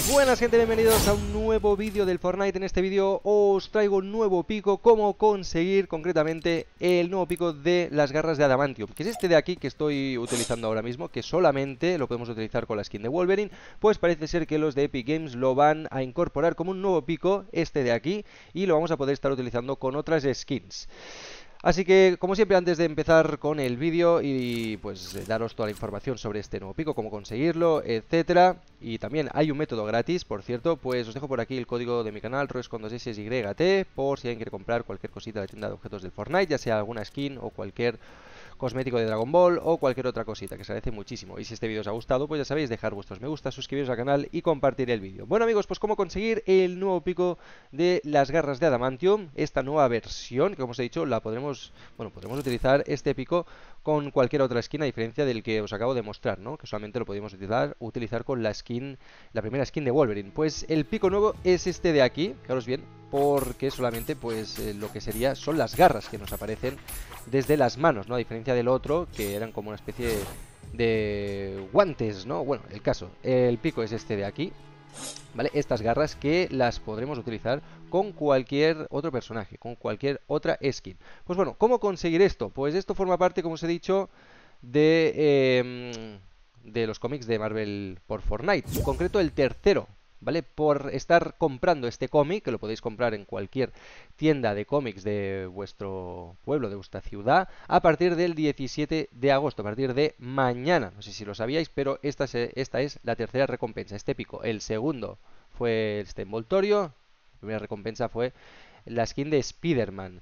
Buenas gente, bienvenidos a un nuevo vídeo del Fortnite. En este vídeo os traigo un nuevo pico, cómo conseguir concretamente el nuevo pico de las garras de Adamantium, que es este de aquí que estoy utilizando ahora mismo, que solamente lo podemos utilizar con la skin de Wolverine. Pues parece ser que los de Epic Games lo van a incorporar como un nuevo pico, este de aquí, y lo vamos a poder estar utilizando con otras skins. Así que, como siempre, antes de empezar con el vídeo y pues daros toda la información sobre este nuevo pico, cómo conseguirlo, etcétera, y también hay un método gratis, por cierto, pues os dejo por aquí el código de mi canal, Roes con 2SYT, por si alguien quiere comprar cualquier cosita de la tienda de objetos del Fortnite, ya sea alguna skin o cualquier cosmético de Dragon Ball o cualquier otra cosita, que se agradece muchísimo. Y si este vídeo os ha gustado, pues ya sabéis, dejar vuestros me gusta, suscribiros al canal y compartir el vídeo. Bueno amigos, pues cómo conseguir el nuevo pico de las garras de Adamantium, esta nueva versión, que como os he dicho, la podremos utilizar este pico con cualquier otra skin, a diferencia del que os acabo de mostrar, ¿no? Que solamente lo podíamos utilizar con la skin, la primera skin de Wolverine. Pues el pico nuevo es este de aquí, fijaros bien, porque solamente pues lo que sería son las garras que nos aparecen desde las manos, ¿no? A diferencia del otro, que eran como una especie de guantes, ¿no? Bueno, el caso, el pico es este de aquí, ¿vale? Estas garras que las podremos utilizar con cualquier otro personaje, con cualquier otra skin. Pues bueno, ¿cómo conseguir esto? Pues esto forma parte, como os he dicho, de los cómics de Marvel por Fortnite, en concreto el tercero, ¿vale? Por estar comprando este cómic, que lo podéis comprar en cualquier tienda de cómics de vuestro pueblo, de vuestra ciudad, a partir del 17 de agosto, a partir de mañana. No sé si lo sabíais, pero esta es la tercera recompensa, este pico. El segundo fue este envoltorio, la primera recompensa fue la skin de Spider-Man.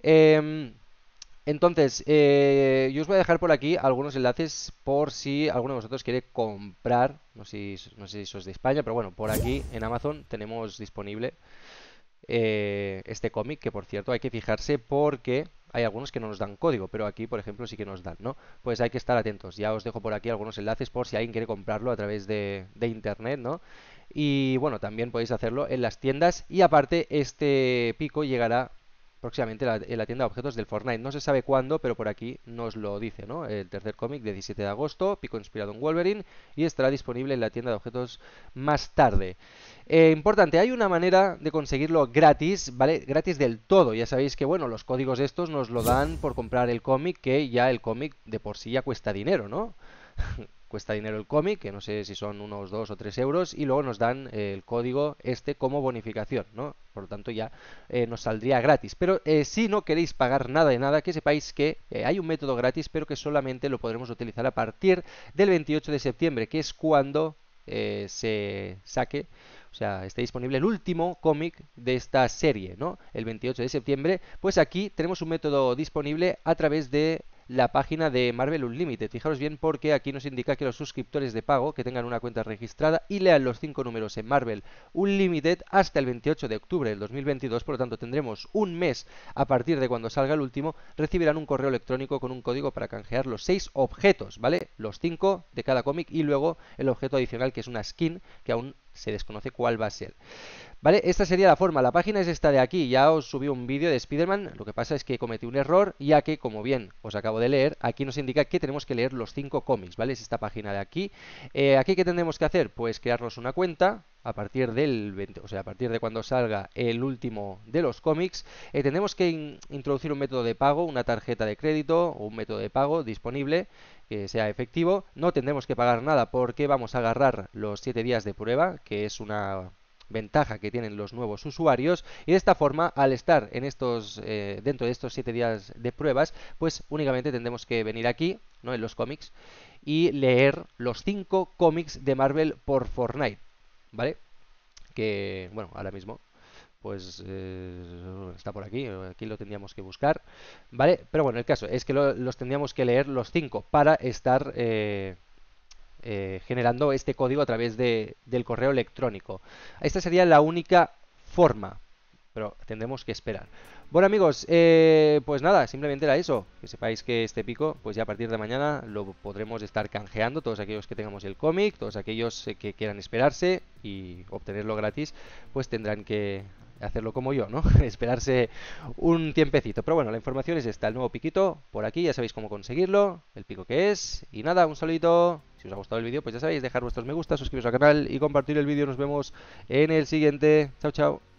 Entonces, yo os voy a dejar por aquí algunos enlaces por si alguno de vosotros quiere comprar, no sé si sos de España, pero bueno, por aquí en Amazon tenemos disponible este cómic, que por cierto hay que fijarse porque hay algunos que no nos dan código, pero aquí por ejemplo sí que nos dan, ¿no? Pues hay que estar atentos. Ya os dejo por aquí algunos enlaces por si alguien quiere comprarlo a través de internet, ¿no? Y bueno, también podéis hacerlo en las tiendas, y aparte este pico llegará próximamente en la tienda de objetos del Fortnite. No se sabe cuándo, pero por aquí nos lo dice, ¿no? El tercer cómic, 17 de agosto, pico inspirado en Wolverine, y estará disponible en la tienda de objetos más tarde. Importante, hay una manera de conseguirlo gratis, ¿vale? Gratis del todo. Ya sabéis que, bueno, los códigos estos nos lo dan por comprar el cómic, que ya el cómic de por sí ya cuesta dinero, ¿no? Cuesta dinero el cómic, que no sé si son unos 2 o 3 euros, y luego nos dan el código este como bonificación, ¿no? Por lo tanto ya nos saldría gratis. Pero si no queréis pagar nada de nada, que sepáis que hay un método gratis, pero que solamente lo podremos utilizar a partir del 28 de septiembre, que es cuando se saque, o sea, esté disponible el último cómic de esta serie, ¿no? El 28 de septiembre, pues aquí tenemos un método disponible a través de la página de Marvel Unlimited. Fijaros bien, porque aquí nos indica que los suscriptores de pago que tengan una cuenta registrada y lean los 5 números en Marvel Unlimited hasta el 28 de octubre del 2022, por lo tanto tendremos un mes a partir de cuando salga el último, recibirán un correo electrónico con un código para canjear los 6 objetos, ¿vale? Los 5 de cada cómic y luego el objeto adicional, que es una skin que aún se desconoce cuál va a ser. ¿Vale? Esta sería la forma. La página es esta de aquí. Ya os subí un vídeo de Spider-Man. Lo que pasa es que cometí un error, ya que, como bien os acabo de leer, aquí nos indica que tenemos que leer los 5 cómics, ¿vale? Es esta página de aquí. Aquí, ¿qué tendremos que hacer? Pues crearnos una cuenta a partir del 20, o sea, a partir de cuando salga el último de los cómics. Tendremos que introducir un método de pago, una tarjeta de crédito o un método de pago disponible que sea efectivo. No tendremos que pagar nada porque vamos a agarrar los 7 días de prueba, que es una ventaja que tienen los nuevos usuarios, y de esta forma, al estar en dentro de estos 7 días de pruebas, pues únicamente tendremos que venir aquí, ¿no? En los cómics, y leer los 5 cómics de Marvel por Fortnite, ¿vale? Que, bueno, ahora mismo pues está por aquí, aquí lo tendríamos que buscar, ¿vale? Pero bueno, el caso es que los tendríamos que leer los 5 para estar generando este código a través del correo electrónico. Esta sería la única forma, pero tendremos que esperar. Bueno amigos, pues nada, simplemente era eso. Que sepáis que este pico, pues ya a partir de mañana lo podremos estar canjeando. Todos aquellos que tengamos el cómic, todos aquellos que quieran esperarse y obtenerlo gratis, pues tendrán que hacerlo como yo, ¿no? Esperarse un tiempecito. Pero bueno, la información es esta, el nuevo piquito por aquí, ya sabéis cómo conseguirlo, el pico que es. Y nada, un saludito. Si os ha gustado el vídeo, pues ya sabéis, dejar vuestros me gusta, suscribiros al canal y compartir el vídeo. Nos vemos en el siguiente. Chao, chao.